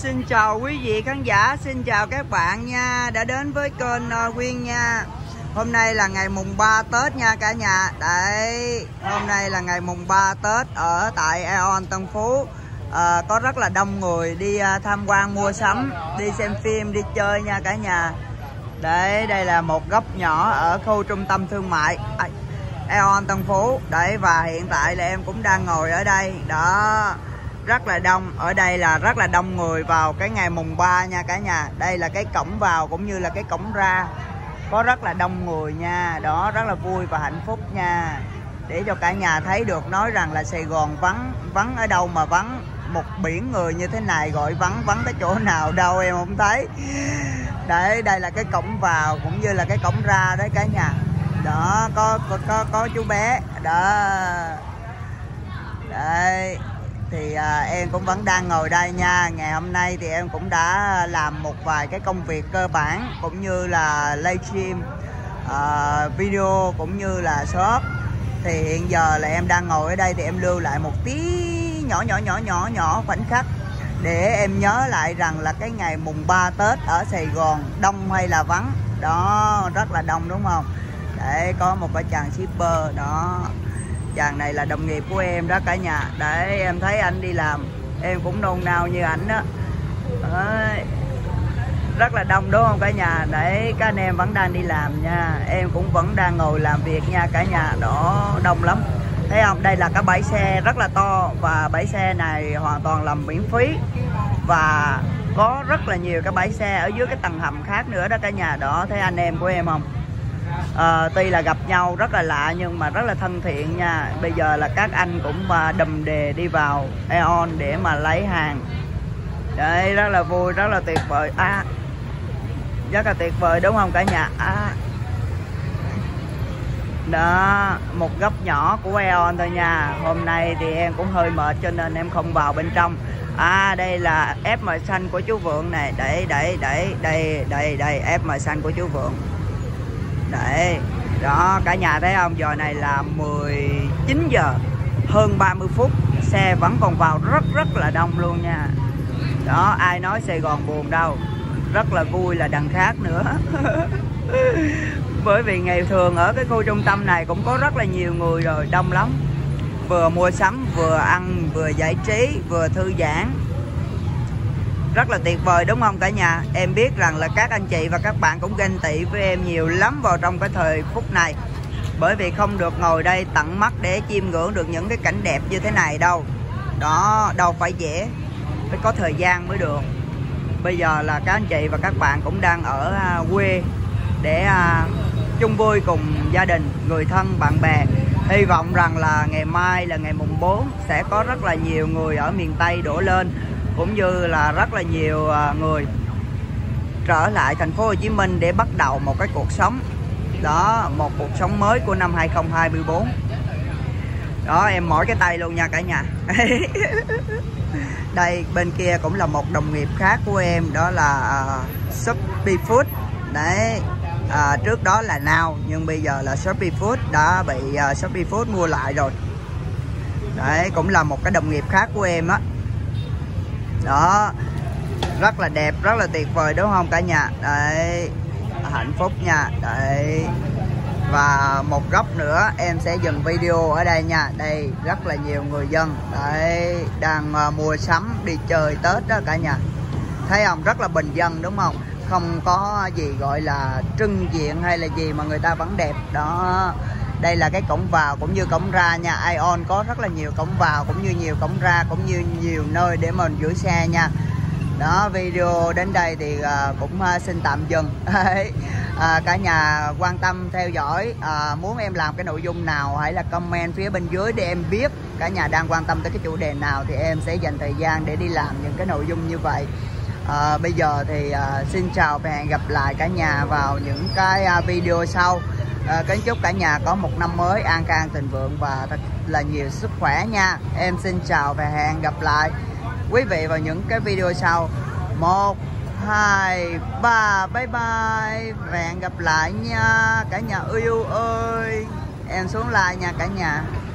Xin chào quý vị khán giả, xin chào các bạn nha, đã đến với kênh Quyên nha. Hôm nay là ngày mùng 3 Tết nha cả nhà. Đấy, hôm nay là ngày mùng 3 Tết ở tại Aeon Tân Phú. Có rất là đông người đi tham quan mua sắm, đi xem phim, đi chơi nha cả nhà. Đấy, đây là một góc nhỏ ở khu trung tâm thương mại Aeon Tân Phú. Đấy, và hiện tại là em cũng đang ngồi ở đây. Đó, rất là đông. Ở đây là rất là đông người vào cái ngày mùng 3 nha cả nhà. Đây là cái cổng vào cũng như là cái cổng ra. Có rất là đông người nha. Đó, rất là vui và hạnh phúc nha. Để cho cả nhà thấy được, nói rằng là Sài Gòn vắng. Vắng ở đâu mà vắng. Một biển người như thế này gọi vắng. Vắng cái chỗ nào đâu em không thấy. Đấy, đây là cái cổng vào cũng như là cái cổng ra đấy cả nhà. Đó, có chú bé. Đó. Đây. Thì em cũng vẫn đang ngồi đây nha. Ngày hôm nay thì em cũng đã làm một vài cái công việc cơ bản, cũng như là livestream, video cũng như là shop. Thì hiện giờ là em đang ngồi ở đây thì em lưu lại một tí nhỏ khoảnh khắc để em nhớ lại rằng là cái ngày mùng 3 Tết ở Sài Gòn đông hay là vắng. Đó, rất là đông đúng không? Để có một cái chàng shipper đó. Chàng này là đồng nghiệp của em đó cả nhà. Đấy, em thấy anh đi làm em cũng nôn nao như ảnh đó. Đấy, rất là đông đúng không cả nhà. Đấy, các anh em vẫn đang đi làm nha. Em cũng vẫn đang ngồi làm việc nha cả nhà. Đó, đông lắm. Thấy không? Đây là cái bãi xe rất là to. Và bãi xe này hoàn toàn là miễn phí. Và có rất là nhiều cái bãi xe ở dưới cái tầng hầm khác nữa đó cả nhà. Đó, thấy anh em của em không? Tuy là gặp nhau rất là lạ nhưng mà rất là thân thiện nha. Bây giờ là các anh cũng đầm đề đi vào Aeon để mà lấy hàng. Đấy, rất là vui, rất là tuyệt vời. Rất là tuyệt vời đúng không cả nhà. Đó, một góc nhỏ của Aeon thôi nha. Hôm nay thì em cũng hơi mệt cho nên em không vào bên trong. Đây là FM xanh của chú Vượng này. Đây FM xanh của chú Vượng. Đấy, đó cả nhà thấy không? Giờ này là 19 giờ hơn 30 phút. Xe vẫn còn vào rất là đông luôn nha. Đó, ai nói Sài Gòn buồn đâu. Rất là vui là đằng khác nữa. Bởi vì ngày thường ở cái khu trung tâm này cũng có rất là nhiều người rồi, đông lắm. Vừa mua sắm, vừa ăn, vừa giải trí, vừa thư giãn. Rất là tuyệt vời đúng không cả nhà. Em biết rằng là các anh chị và các bạn cũng ganh tị với em nhiều lắm vào trong cái thời phút này. Bởi vì không được ngồi đây tận mắt để chiêm ngưỡng được những cái cảnh đẹp như thế này đâu. Đó, đâu phải dễ. Phải có thời gian mới được. Bây giờ là các anh chị và các bạn cũng đang ở quê để chung vui cùng gia đình, người thân, bạn bè. Hy vọng rằng là ngày mai là ngày mùng 4 sẽ có rất là nhiều người ở miền Tây đổ lên, cũng như là rất là nhiều người trở lại thành phố Hồ Chí Minh để bắt đầu một cái cuộc sống. Đó, một cuộc sống mới của năm 2024. Đó, em mỏi cái tay luôn nha cả nhà. Đây, bên kia cũng là một đồng nghiệp khác của em. Đó là Shopee Food. Đấy, trước đó là Now, nhưng bây giờ là Shopee Food. Đã bị Shopee Food mua lại rồi. Đấy, cũng là một cái đồng nghiệp khác của em á. Đó, rất là đẹp, rất là tuyệt vời đúng không cả nhà. Đấy, hạnh phúc nha. Đấy, và một góc nữa em sẽ dừng video ở đây nha. Đây, rất là nhiều người dân. Đấy, đang mua sắm đi chơi Tết đó cả nhà. Thấy không? Rất là bình dân đúng không? Không có gì gọi là trưng diện hay là gì mà người ta vẫn đẹp. Đó, đây là cái cổng vào cũng như cổng ra nha. Aeon có rất là nhiều cổng vào cũng như nhiều cổng ra, cũng như nhiều nơi để mình gửi xe nha. Đó, video đến đây thì cũng xin tạm dừng. Cả nhà quan tâm theo dõi, muốn em làm cái nội dung nào hãy là comment phía bên dưới để em biết cả nhà đang quan tâm tới cái chủ đề nào, thì em sẽ dành thời gian để đi làm những cái nội dung như vậy. Bây giờ thì xin chào và hẹn gặp lại cả nhà vào những cái video sau. Kính chúc cả nhà có một năm mới an khang thịnh vượng và thật là nhiều sức khỏe nha. Em xin chào và hẹn gặp lại quý vị vào những cái video sau. 1, 2, 3, bye bye. Và hẹn gặp lại nha cả nhà yêu ơi. Em xuống like nha cả nhà.